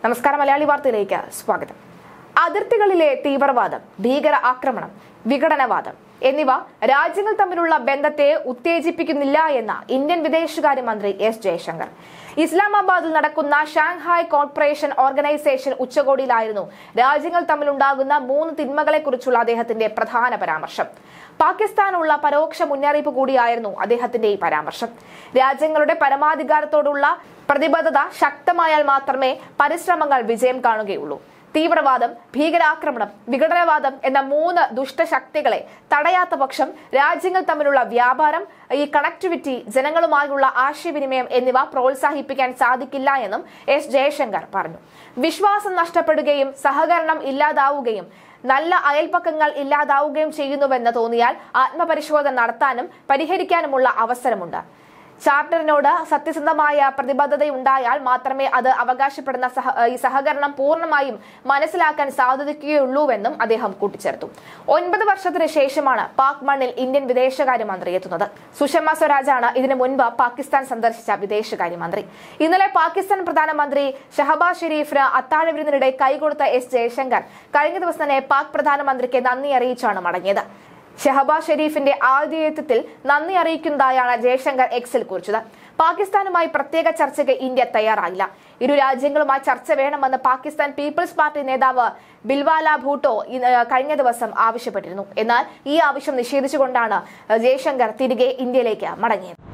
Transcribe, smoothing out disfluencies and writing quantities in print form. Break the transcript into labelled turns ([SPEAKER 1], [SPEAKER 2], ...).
[SPEAKER 1] നമസ്കാരം, മലയാളി വാർത്തയിലേക്ക് സ്വാഗതം. അതിർത്തികളിലെ തീവ്രവാദം, ഭീകര ആക്രമണം, വിഘടനവാദം എന്നിവ രാജ്യങ്ങൾ തമ്മിലുള്ള ബന്ധത്തെ ഉത്തേജിപ്പിക്കുന്നില്ല എന്ന ഇന്ത്യൻ വിദേശകാര്യമന്ത്രി എസ് ജയശങ്കർ. ഇസ്ലാമാബാദിൽ നടക്കുന്ന ഷാങ്ഹായ് കോർപ്പറേഷൻ ഓർഗനൈസേഷൻ ഉച്ചകോടിയിലായിരുന്നു രാജ്യങ്ങൾ തമ്മിലുണ്ടാകുന്ന 3 തിന്മകളെക്കുറിച്ചുള്ള അദ്ദേഹത്തിന്റെ പ്രധാന പരാമർശം. പാകിസ്ഥാനുള്ള പരോക്ഷ മുന്നറിയിപ്പ് കൂടിയായിരുന്നു അദ്ദേഹത്തിന്റെ ഈ പരാമർശം. രാജ്യങ്ങളുടെ പരമാധികാരത്തോടുള്ള പ്രതിബദ്ധത ശക്തമായാൽ മാത്രമേ പരിശ്രമങ്ങൾ വിജയം കാണുകയുള്ളൂ. തീവ്രവാദം, ഭീകരാക്രമണം, വിഘടനവാദം എന്ന 3 ദുഷ്ടശക്തികളെ തടയാത്ത പക്ഷം രാജ്യങ്ങൾ തമ്മിലുള്ള വ്യാപാരം, ഈ കണക്ടിവിറ്റി, ജനങ്ങളുമായുള്ള ആശയവിനിമയം എന്നിവ പ്രോത്സാഹിപ്പിക്കാൻ സാധിക്കില്ല എന്നും എസ് ജയശങ്കർ പറഞ്ഞു. വിശ്വാസം നഷ്ടപ്പെടുകയും സഹകരണം ഇല്ലാതാവുകയും നല്ല അയൽപക്കങ്ങൾ ഇല്ലാതാവുകയും ചെയ്യുന്നുവെന്ന് തോന്നിയാൽ ആത്മപരിശോധന നടത്താനും പരിഹരിക്കാനുമുള്ള അവസരമുണ്ട്. ചാർട്ടറിനോട് സത്യസന്ധമായ പ്രതിബദ്ധതയുണ്ടായാൽ മാത്രമേ അത് അവകാശപ്പെടുന്ന സഹകരണം പൂർണ്ണമായും മനസ്സിലാക്കാൻ സാധിക്കുകയുള്ളൂവെന്നും അദ്ദേഹം കൂട്ടിച്ചേർത്തു. 9 വർഷത്തിന് ശേഷമാണ് പാക് മണ്ണിൽ ഇന്ത്യൻ വിദേശകാര്യമന്ത്രി എത്തുന്നത്. സുഷമ സ്വരാജാണ് ഇതിനു മുൻപ് പാകിസ്ഥാൻ സന്ദർശിച്ച വിദേശകാര്യമന്ത്രി. ഇന്നലെ പാകിസ്ഥാൻ പ്രധാനമന്ത്രി ഷഹബാസ് ഷെരീഫിന് അത്താഴ വിരുന്നിനിടെ കൈകൊടുത്ത എസ് ജയശങ്കർ കഴിഞ്ഞ ദിവസം തന്നെ പാക് പ്രധാനമന്ത്രിക്ക് നന്ദി അറിയിച്ചാണ് മടങ്ങിയത്. ഷഹബാസ് ഷെരീഫിന്റെ ആതിഥേയത്വത്തിൽ നന്ദി അറിയിക്കുന്നതായാണ് ജയശങ്കർ എക്സിൽ കുറിച്ചത്. പാകിസ്ഥാനുമായി പ്രത്യേക ചർച്ചയ്ക്ക് ഇന്ത്യ തയ്യാറായില്ല. ഇരു രാജ്യങ്ങളുമായി ചർച്ച വേണമെന്ന് പാകിസ്ഥാൻ പീപ്പിൾസ് പാർട്ടി നേതാവ് ബിൽവാല ഭൂട്ടോ കഴിഞ്ഞ ദിവസം ആവശ്യപ്പെട്ടിരുന്നു. എന്നാൽ ഈ ആവശ്യം നിഷേധിച്ചുകൊണ്ടാണ് ജയശങ്കർ തിരികെ ഇന്ത്യയിലേക്ക് മടങ്ങിയത്.